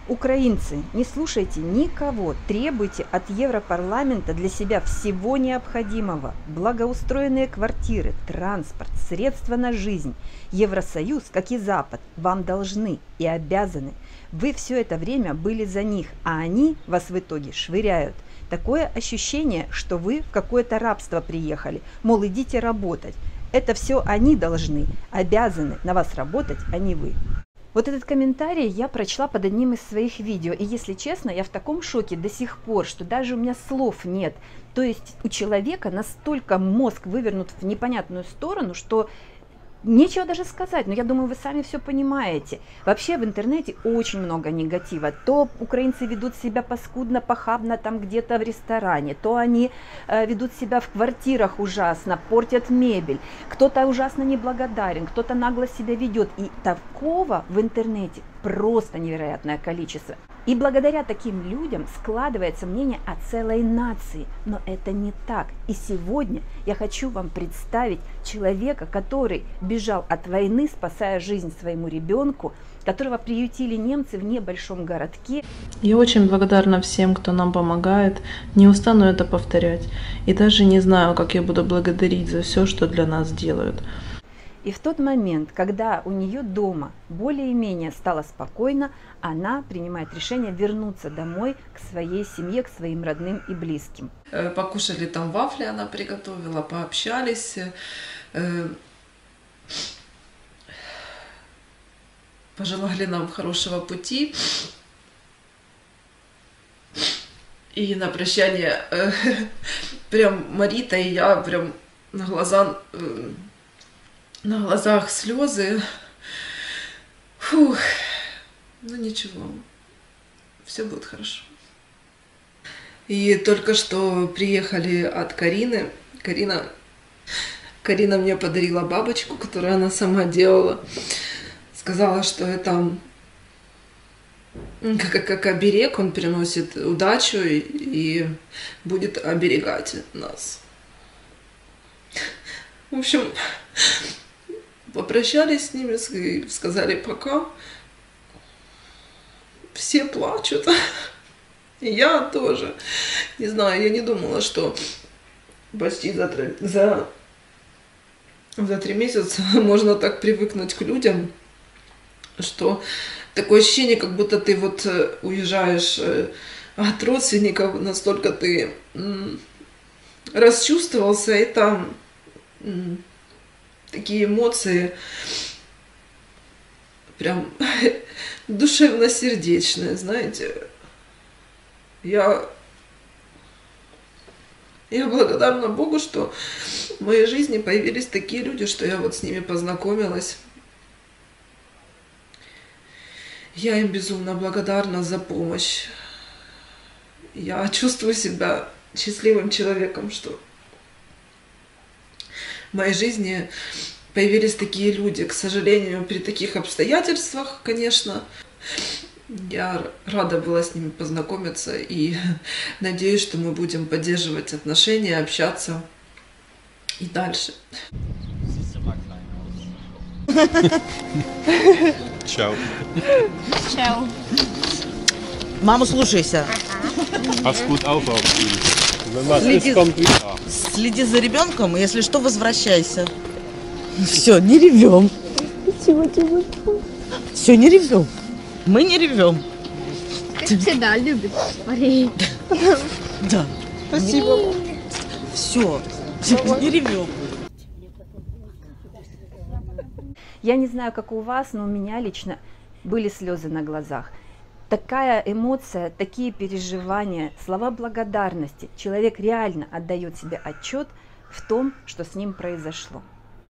Украинцы, не слушайте никого, требуйте от Европарламента для себя всего необходимого. Благоустроенные квартиры, транспорт, средства на жизнь. Евросоюз, как и Запад, вам должны и обязаны. Вы все это время были за них, а они вас в итоге швыряют. Такое ощущение, что вы в какое-то рабство приехали, мол, идите работать. Это все они должны, обязаны на вас работать, а не вы. Вот этот комментарий я прочла под одним из своих видео, и если честно, я в таком шоке до сих пор, что даже у меня слов нет. То есть у человека настолько мозг вывернут в непонятную сторону, что нечего даже сказать, но я думаю, вы сами все понимаете. Вообще в интернете очень много негатива. То украинцы ведут себя паскудно, похабно там где-то в ресторане, то они ведут себя в квартирах ужасно, портят мебель, кто-то ужасно неблагодарен, кто-то нагло себя ведет. И такого в интернете просто невероятное количество. И благодаря таким людям складывается мнение о целой нации. Но это не так. И сегодня я хочу вам представить человека, который бежал от войны, спасая жизнь своему ребенку, которого приютили немцы в небольшом городке. Я очень благодарна всем, кто нам помогает. Не устану это повторять. И даже не знаю, как я буду благодарить за все, что для нас делают. И в тот момент, когда у нее дома более-менее стало спокойно, она принимает решение вернуться домой к своей семье, к своим родным и близким. Покушали там вафли, она приготовила, пообщались, пожелали нам хорошего пути. И на прощание прям Марита и я прям на глазах слезы. Фух. Ну ничего, все будет хорошо. И только что приехали от Карины. Карина мне подарила бабочку, которую она сама делала. Сказала, что это как оберег, он приносит удачу и будет оберегать нас. В общем, попрощались с ними, сказали пока. Все плачут. И я тоже. Не знаю, я не думала, что почти за 3 месяца можно так привыкнуть к людям, что такое ощущение, как будто ты вот уезжаешь от родственников, настолько ты расчувствовался, и там такие эмоции прям душевно-сердечные, знаете. Я благодарна Богу, что в моей жизни появились такие люди, что я вот с ними познакомилась. Я им безумно благодарна за помощь. Я чувствую себя счастливым человеком, что в моей жизни появились такие люди. К сожалению, при таких обстоятельствах, конечно, я рада была с ними познакомиться и надеюсь, что мы будем поддерживать отношения, общаться и дальше. Чао. Чао. Маму слушайся. Pass gut auf ihn. Wenn was ist, kommt wieder. Следи за ребенком, и если что, возвращайся. Все, не ревем. Все, не ревем. Мы не ревем. Всегда любит Мария. Да. Спасибо. Все, не ревем. Я не знаю, как у вас, но у меня лично были слезы на глазах. Такая эмоция, такие переживания, слова благодарности. Человек реально отдает себе отчет в том, что с ним произошло.